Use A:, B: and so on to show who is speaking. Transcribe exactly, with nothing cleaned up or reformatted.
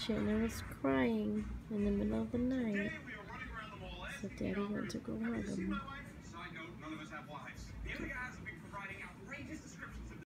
A: Chandler was crying in the middle of the night, so Daddy went to go hug him.